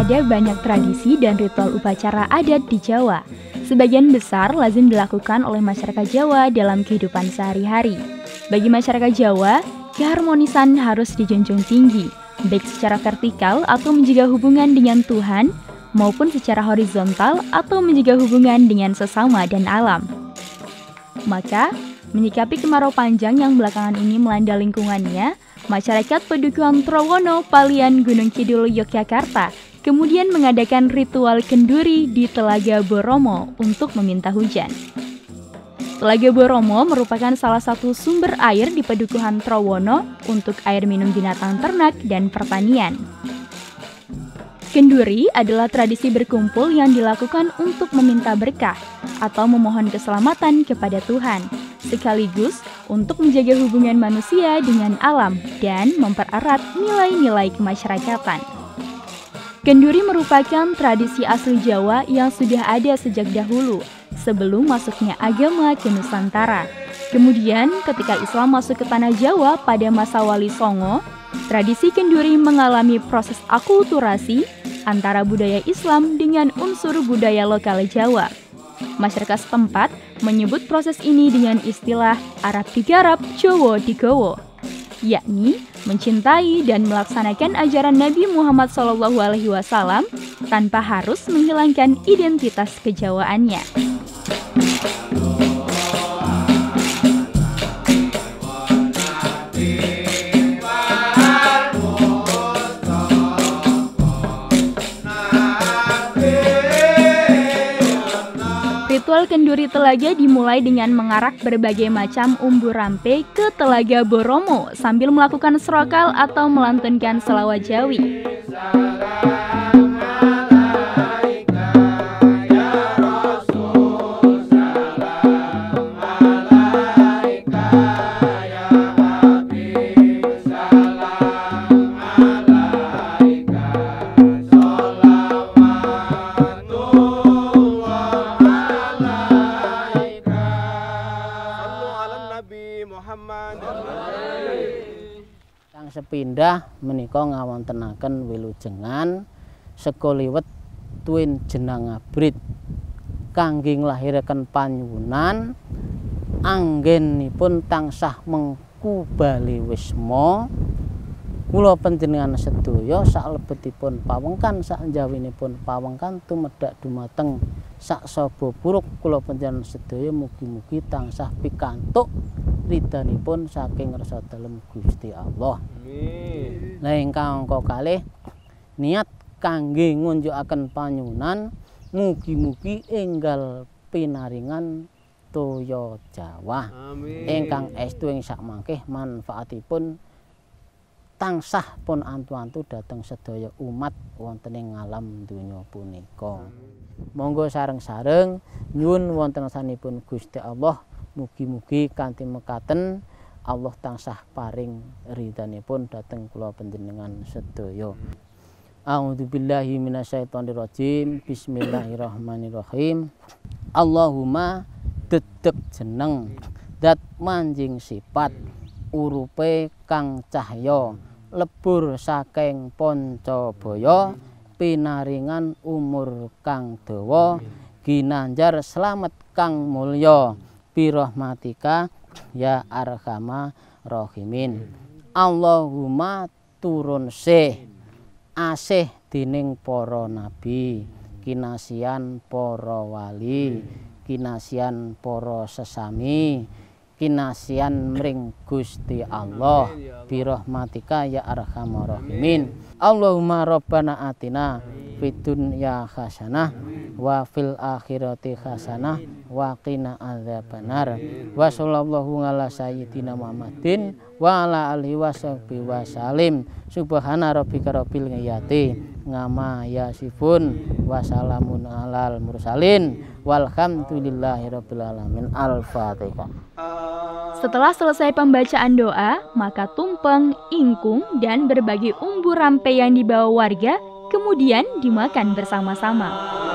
ada banyak tradisi dan ritual upacara adat di Jawa. Sebagian besar lazim dilakukan oleh masyarakat Jawa dalam kehidupan sehari-hari. Bagi masyarakat Jawa, keharmonisan harus dijunjung tinggi, baik secara vertikal atau menjaga hubungan dengan Tuhan, maupun secara horizontal atau menjaga hubungan dengan sesama dan alam. Maka, menyikapi kemarau panjang yang belakangan ini melanda lingkungannya, masyarakat Pedukuhan Trowono, Palian, Gunung Kidul, Yogyakarta kemudian mengadakan ritual kenduri di Telaga Boromo untuk meminta hujan. Telaga Boromo merupakan salah satu sumber air di Pedukuhan Trowono untuk air minum binatang ternak dan pertanian. Kenduri adalah tradisi berkumpul yang dilakukan untuk meminta berkah atau memohon keselamatan kepada Tuhan, sekaligus untuk menjaga hubungan manusia dengan alam dan mempererat nilai-nilai kemasyarakatan. Kenduri merupakan tradisi asli Jawa yang sudah ada sejak dahulu, sebelum masuknya agama ke Nusantara. Kemudian, ketika Islam masuk ke tanah Jawa pada masa Wali Songo, tradisi kenduri mengalami proses akulturasi antara budaya Islam dengan unsur budaya lokal Jawa. Masyarakat setempat menyebut proses ini dengan istilah Arab digarap, Jawa digowo, yakni mencintai dan melaksanakan ajaran Nabi Muhammad SAW tanpa harus menghilangkan identitas kejawaannya. Ritual kenduri telaga dimulai dengan mengarak berbagai macam umbu rampe ke Telaga Boromo sambil melakukan serokal atau melantunkan selawat Jawi. Kang sepindah menika ngawontenaken wilujengan sekoliwet tuwin jenang abrit kangge nglahiraken panyuwunan anggenipun tansah mengku bali wisma. Kula panjenengan sedaya salebetipun pawengkan sakjawinipun pawengkan tumedhak dumateng sak saba puruk kula panjenengan sedaya mugi-mugi tansah pikantuk ridhanipun saking rasa dalem Gusti Allah. Amin. Lah ingkang angka kalih niat kangge ngunjukaken panyuwunan mugi-mugi enggal pinaringan toya Jawa. Amin. Ingkang estu ing sakmangkih manfaatipun tansah pun antu-antu dhateng sedaya umat wonten ing alam donya punika. Monggo sareng-sareng nyuwun wonten sanipun Gusti Allah mugi-mugi kanthi mekaten Allah tansah paring ridhanipun dhateng kula panjenengan sedaya. A'udzubillahi minasyaitonirrajim. Bismillahirrahmanirrahim. Allahumma dedeg jeneng dat manjing sifat urupe kang cahya lebur saking Pancabaya pinaringan umur kang dawa ginanjar slamet kang mulya birahmatika ya arhamar rahimin. Allahumma turun asih dening para nabi, kinasian para wali, kinasian para sesami, kinasian mring Gusti Allah birahmatika ya arhamar rahimin. Allahumma rabbana atina fid dunya hasanah wa fil akhirati hasanah wa qina adzabannar. Wa sallallahu ala sayyidina Muhammadin wa ala alihi washabihi wasallim. Subhana rabbika rabbil izzati ngama yasifun wa salamun alal mursalin walhamdulillahi rabbil alamin. Al-Fatihah. Setelah selesai pembacaan doa, maka tumpeng, ingkung, dan berbagai umbu rampe yang dibawa warga kemudian dimakan bersama-sama.